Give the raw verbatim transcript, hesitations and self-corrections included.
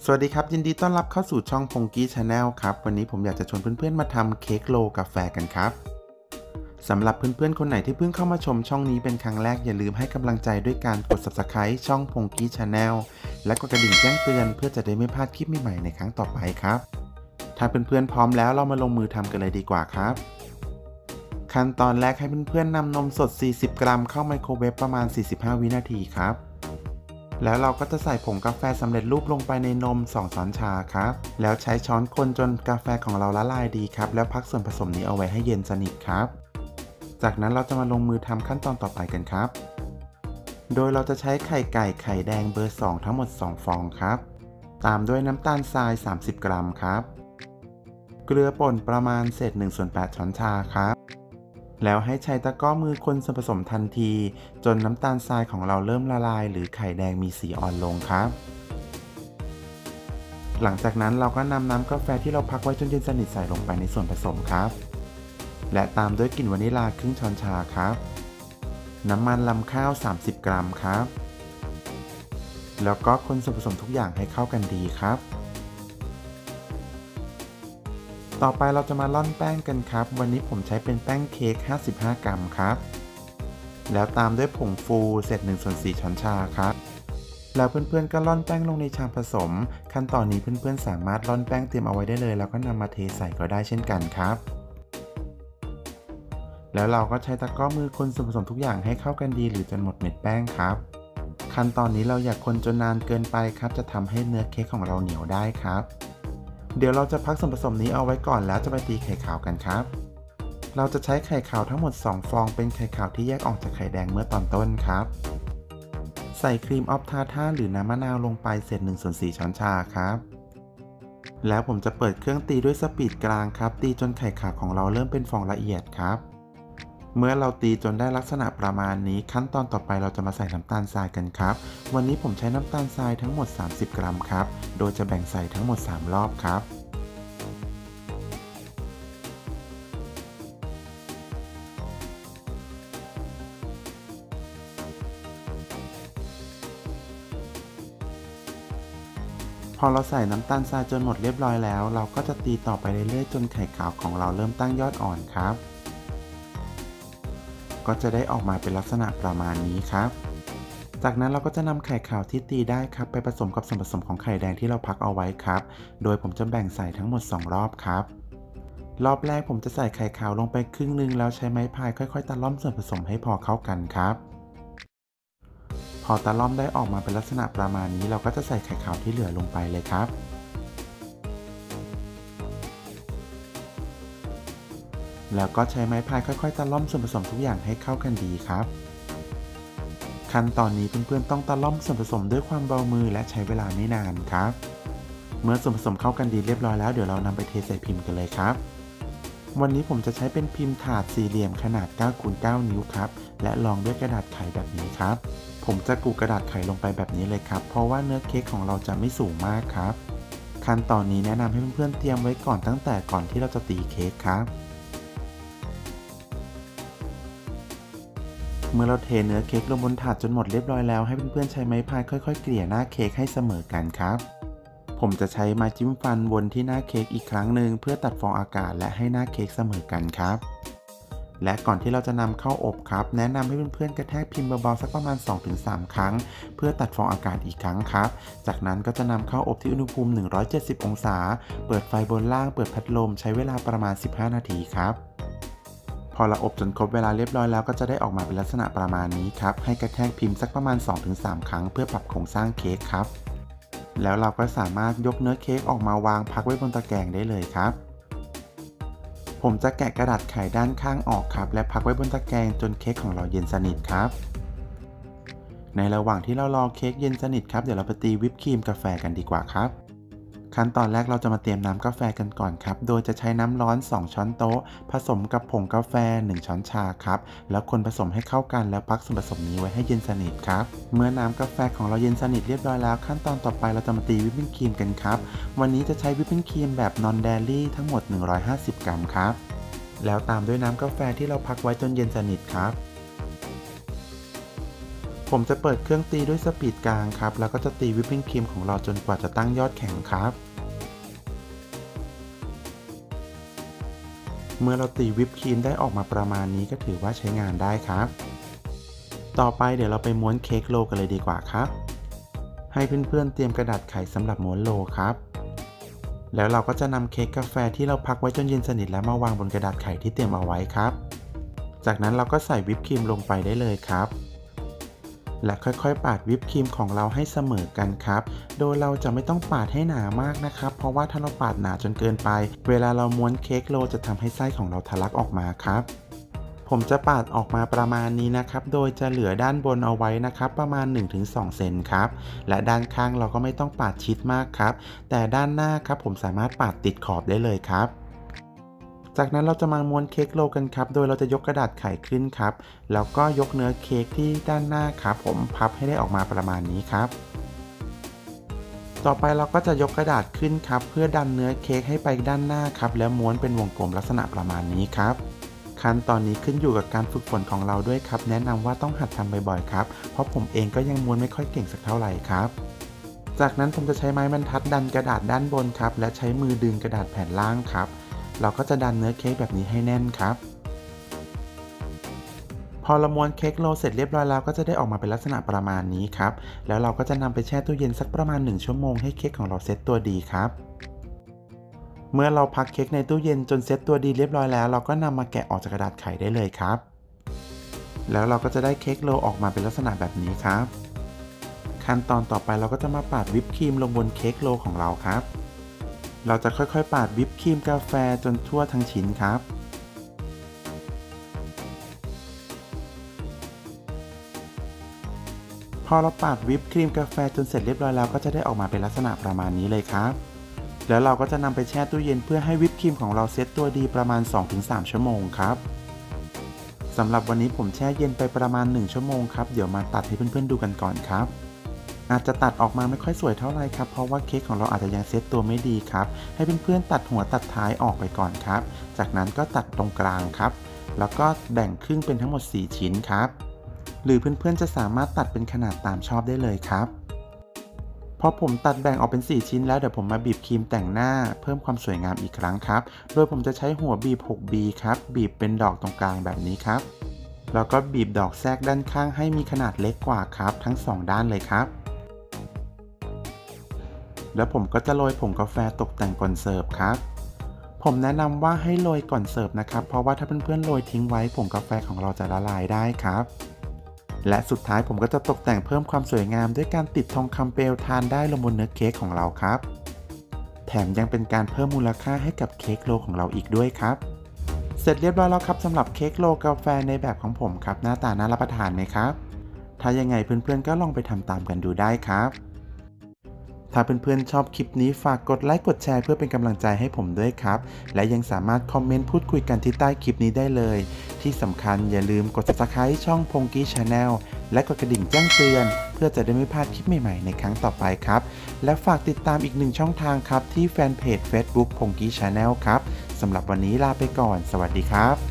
สวัสดีครับยินดีต้อนรับเข้าสู่ช่องพงกี้ชาแนลครับวันนี้ผมอยากจะชวนเพื่อนๆมาทำเค้กโลกาแฟกันครับสำหรับเพื่อนๆคนไหนที่เพิ่งเข้ามาชมช่องนี้เป็นครั้งแรกอย่าลืมให้กำลังใจด้วยการกด ซับสไครบ์ ช่องพงกี้ชาแนลและกดกระดิ่งแจ้งเตือนเพื่อจะได้ไม่พลาดคลิปใหม่ๆในครั้งต่อไปครับถ้าเพื่อนๆพร้อมแล้วเรามาลงมือทำกันเลยดีกว่าครับขั้นตอนแรกให้เพื่อนๆนำนมสดสี่สิบกรัมเข้าไมโครเวฟประมาณสี่สิบห้าวินาทีครับแล้วเราก็จะใส่ผงกาแฟสำเร็จรูปลงไปในนมสองช้อนชาครับแล้วใช้ช้อนคนจนกาแฟของเราละลายดีครับแล้วพักส่วนผสมนี้เอาไว้ให้เย็นสนิทครับจากนั้นเราจะมาลงมือทำขั้นตอนต่อไปกันครับโดยเราจะใช้ไข่ไก่ไข่แดงเบอร์สองทั้งหมดสองฟองครับตามด้วยน้ำตาลทรายสามสิบกรัมครับเกลือป่นประมาณเศษหนึ่งส่วนแปดช้อนชาครับแล้วให้ใช้ตะกร้อมือคนส่วนผสมทันทีจนน้ำตาลทรายของเราเริ่มละลายหรือไข่แดงมีสีอ่อนลงครับหลังจากนั้นเราก็นำน้ำกาแฟที่เราพักไว้จนเย็นสนิทใส่ลงไปในส่วนผสมครับและตามด้วยกลิ่นวานิลลาครึ่งช้อนชาครับน้ำมันลำข้าวสามสิบกรัมครับแล้วก็คนส่วนผสมทุกอย่างให้เข้ากันดีครับต่อไปเราจะมาร่อนแป้งกันครับวันนี้ผมใช้เป็นแป้งเค้กห้าสิบห้ากรัมครับแล้วตามด้วยผงฟูเศษหนึ่งส่วนสี่ช้อนชาครับแล้วเพื่อนๆก็ร่อนแป้งลงในชามผสมขั้นตอนนี้เพื่อนๆสามารถร่อนแป้งเตรียมเอาไว้ได้เลยแล้วก็นำมาเทใส่ก็ได้เช่นกันครับแล้วเราก็ใช้ตะกร้อมือคนส่วนผสมทุกอย่างให้เข้ากันดีหรือจนหมดเม็ดแป้งครับขั้นตอนนี้เราอย่าคนจนนานเกินไปครับจะทำให้เนื้อเค้กของเราเหนียวได้ครับเดี๋ยวเราจะพักส่วนผสมนี้เอาไว้ก่อนแล้วจะไปตีไข่ขาวกันครับเราจะใช้ไข่ขาวทั้งหมดสองฟองเป็นไข่ขาวที่แยกออกจากไข่แดงเมื่อตอนต้นครับใส่ครีมออฟทาร์ทาหรือน้ำมะนาวลงไปเศษหนึ่งส่วนสี่ช้อนชาครับแล้วผมจะเปิดเครื่องตีด้วยสปีดกลางครับตีจนไข่ขาวของเราเริ่มเป็นฟองละเอียดครับเมื่อเราตีจนได้ลักษณะประมาณนี้ขั้นตอนต่อไปเราจะมาใส่น้ำตาลทรายกันครับวันนี้ผมใช้น้ำตาลทรายทั้งหมดสามสิบกรัมครับโดยจะแบ่งใส่ทั้งหมดสามรอบครับพอเราใส่น้ำตาลทรายจนหมดเรียบร้อยแล้วเราก็จะตีต่อไปเรื่อยๆจนไข่ขาวของเราเริ่มตั้งยอดอ่อนครับก็จะได้ออกมาเป็นลักษณะประมาณนี้ครับจากนั้นเราก็จะนำไข่ขาวที่ตีได้ครับไปผสมกับส่วนผสมของไข่แดงที่เราพักเอาไว้ครับโดยผมจะแบ่งใส่ทั้งหมดสองรอบครับรอบแรกผมจะใส่ไข่ขาวลงไปครึ่งนึงแล้วใช้ไม้พายค่อยๆตะล่อมส่วนผสมให้พอเข้ากันครับพอตะล่อมได้ออกมาเป็นลักษณะประมาณนี้เราก็จะใส่ไข่ขาวที่เหลือลงไปเลยครับแล้วก็ใช้ไม้พายค่อยๆตะล่อมส่วนผสมทุกอย่างให้เข้ากันดีครับขั้นตอนนี้เพื่อนๆต้องตะล่อมส่วนผสมด้วยความเบามือและใช้เวลาไม่นานครับเมื่อส่วนผสมเข้ากันดีเรียบร้อยแล้วเดี๋ยวเรานำไปเทใส่พิมพ์กันเลยครับวันนี้ผมจะใช้เป็นพิมพ์ถาดสี่เหลี่ยมขนาด เก้าคูณเก้า นิ้วครับและรองด้วยกระดาษไขแบบนี้ครับผมจะกูกระดาษไขลงไปแบบนี้เลยครับเพราะว่าเนื้อเค้กของเราจะไม่สูงมากครับขั้นตอนนี้แนะนำให้เพื่อนๆเตรียมไว้ก่อนตั้งแต่ก่อนที่เราจะตีเค้กครับเมื่อเราเทเนื้อเค้กลงบนถาดจนหมดเรียบร้อยแล้วให้เพื่อนๆใช้ไม้พายค่อยๆเกลี่ยหน้าเค้กให้เสมอกันครับผมจะใช้ไม้จิ้มฟันวนที่หน้าเค้กอีกครั้งหนึ่งเพื่อตัดฟองอากาศและให้หน้าเค้กเสมอกันครับและก่อนที่เราจะนำเข้าอบครับแนะนำให้เพื่อนๆกระแทกพิมพ์เบาๆสักประมาณ สองถึงสาม ครั้งเพื่อตัดฟองอากาศอีกครั้งครับจากนั้นก็จะนำเข้าอบที่อุณหภูมิหนึ่งร้อยเจ็ดสิบองศาเปิดไฟบนล่างเปิดพัดลมใช้เวลาประมาณสิบห้านาทีครับพอเราอบจนครบเวลาเรียบร้อยแล้วก็จะได้ออกมาเป็นลักษณะประมาณนี้ครับให้กระแทกพิมพ์สักประมาณ สองถึงสาม ครั้งเพื่อปรับโครงสร้างเค้กครับแล้วเราก็สามารถยกเนื้อเค้กออกมาวางพักไว้บนตะแกรงได้เลยครับผมจะแกะกระดาษไขด้านข้างออกครับและพักไว้บนตะแกรงจนเค้กของเราเย็นสนิทครับในระหว่างที่เรารอเค้กเย็นสนิทครับเดี๋ยวเราไปตีวิปครีมกาแฟกันดีกว่าครับขั้นตอนแรกเราจะมาเตรียมน้ำกาแฟกันก่อนครับโดยจะใช้น้ำร้อนสองช้อนโต๊ะผสมกับผงกาแฟหนึ่งช้อนชาครับแล้วคนผสมให้เข้ากันแล้วพักส่วนผสมนี้ไว้ให้เย็นสนิทครับเมื่อน้ำกาแฟของเราเย็นสนิทเรียบร้อยแล้วขั้นตอนต่อไปเราจะมาตีวิปปิ้งครีมกันครับวันนี้จะใช้วิปปิ้งครีมแบบนอนเดลี่ทั้งหมดหนึ่งร้อยห้าสิบกรัมครับแล้วตามด้วยน้ำกาแฟที่เราพักไว้จนเย็นสนิทครับผมจะเปิดเครื่องตีด้วยสปีดกลางครับแล้วก็จะตีวิปปิ้งครีมของเราจนกว่าจะตั้งยอดแข็งครับเมื่อเราตีวิปครีมได้ออกมาประมาณนี้ก็ถือว่าใช้งานได้ครับต่อไปเดี๋ยวเราไปม้วนเค้กโลกันเลยดีกว่าครับให้เพื่อนๆเตรียมกระดาษไขสำหรับม้วนโลครับแล้วเราก็จะนำเค้กกาแฟที่เราพักไว้จนเย็นสนิทแล้วมาวางบนกระดาษไขที่เตรียมเอาไว้ครับจากนั้นเราก็ใส่วิปครีมลงไปได้เลยครับและค่อยๆปาดวิปครีมของเราให้เสมอกันครับโดยเราจะไม่ต้องปาดให้หนามากนะครับเพราะว่าถ้าเราปาดหนาจนเกินไปเวลาเราม้วนเค้กโลจะทำให้ไส้ของเราทะลักออกมาครับผมจะปาดออกมาประมาณนี้นะครับโดยจะเหลือด้านบนเอาไว้นะครับประมาณ หนึ่งถึงสอง เซนครับและด้านข้างเราก็ไม่ต้องปาดชิดมากครับแต่ด้านหน้าครับผมสามารถปาดติดขอบได้เลยครับจากนั้นเราจะมาม้วนเค้กโลกันครับโดยเราจะยกกระดาษไขขึ้นครับแล้วก็ยกเนื้อเค้กที่ด้านหน้าครับผมพับให้ได้ออกมาประมาณนี้ครับต่อไปเราก็จะยกกระดาษขึ้นครับเพื่อดันเนื้อเค้กให้ไปด้านหน้าครับแล้วม้วนเป็นวงกลมลักษณะประมาณนี้ครับขั้นตอนนี้ขึ้นอยู่กับการฝึกฝนของเราด้วยครับแนะนำว่าต้องหัดทำบ่อยๆครับเพราะผมเองก็ยังม้วนไม่ค่อยเก่งสักเท่าไหร่ครับจากนั้นผมจะใช้ไม้บรรทัดดันกระดาษด้านบนครับและใช้มือดึงกระดาษแผ่นล่างครับเราก็จะดันเนื้อเค้กแบบนี้ให้แน่นครับพอเราม้วนเค้กโลเสร็จเรียบร้อยแล้วก็จะได้ออกมาเป็นลักษณะประมาณนี้ครับแล้วเราก็จะนำไปแช่ตู้เย็นสักประมาณหนึ่งชั่วโมงให้เค้กของเราเซตตัวดีครับเมื่อเราพักเค้กในตู้เย็นจนเซตตัวดีเรียบร้อยแล้วเราก็นำมาแกะออกจากกระดาษไขได้เลยครับแล้วเราก็จะได้เค้กโลออกมาเป็นลักษณะแบบนี้ครับขั้นตอนต่อไปเราก็จะมาปาดวิปครีมลงบนเค้กโลของเราครับเราจะค่อยๆปาดวิปครีมกาแฟจนทั่วทั้งชิ้นครับพอเราปาดวิปครีมกาแฟจนเสร็จเรียบร้อยแล้วก็จะได้ออกมาเป็นลักษณะประมาณนี้เลยครับแล้วเราก็จะนำไปแช่ตู้เย็นเพื่อให้วิปครีมของเราเซตตัวดีประมาณ สองถึงสาม ชั่วโมงครับสำหรับวันนี้ผมแช่เย็นไปประมาณหนึ่งชั่วโมงครับเดี๋ยวมาตัดให้เพื่อนๆดูกันก่อนครับอาจจะตัดออกมาไม่ค่อยสวยเท่าไหร่ครับเพราะว่าเค้กของเราอาจจะยังเซตตัวไม่ดีครับให้เพื่อนๆตัดหัวตัดท้ายออกไปก่อนครับจากนั้นก็ตัดตรงกลางครับแล้วก็แบ่งครึ่งเป็นทั้งหมดสี่ชิ้นครับหรือเพื่อนๆจะสามารถตัดเป็นขนาดตามชอบได้เลยครับพอผมตัดแบ่งออกเป็นสี่ชิ้นแล้วเดี๋ยวผมมาบีบครีมแต่งหน้าเพิ่มความสวยงามอีกครั้งครับโดยผมจะใช้หัวบีบ หกบี ครับบีบเป็นดอกตรงกลางแบบนี้ครับแล้วก็บีบดอกแทรกด้านข้างให้มีขนาดเล็กกว่าครับทั้งสองด้านเลยครับแล้วผมก็จะโรยผงกาแฟตกแต่งก่อนเสิร์ฟครับผมแนะนำว่าให้โรยก่อนเสิร์ฟนะครับเพราะว่าถ้าเพื่อนๆโรยทิ้งไว้ผงกาแฟของเราจะละลายได้ครับและสุดท้ายผมก็จะตกแต่งเพิ่มความสวยงามด้วยการติดทองคำเปลวทานได้ลงบนเนื้อเค้กของเราครับแถมยังเป็นการเพิ่มมูลค่าให้กับเค้กโลของเราอีกด้วยครับเสร็จเรียบร้อยแล้วครับสำหรับเค้กโลกาแฟในแบบของผมครับหน้าตาน่ารับประทานไหมครับถ้ายังไงเพื่อนๆก็ลองไปทำตามกันดูได้ครับถ้าเพื่อนๆชอบคลิปนี้ฝากกดไลค์กดแชร์เพื่อเป็นกำลังใจให้ผมด้วยครับและยังสามารถคอมเมนต์พูดคุยกันที่ใต้คลิปนี้ได้เลยที่สำคัญอย่าลืมกด ซับสไครบ์ ช่องพงกี้ ชาแนล และกดกระดิ่งแจ้งเตือนเพื่อจะได้ไม่พลาดคลิปใหม่ๆในครั้งต่อไปครับและฝากติดตามอีกหนึ่งช่องทางครับที่แฟนเพจ เฟซบุ๊ก พงกี้ ชาแนล ครับสำหรับวันนี้ลาไปก่อนสวัสดีครับ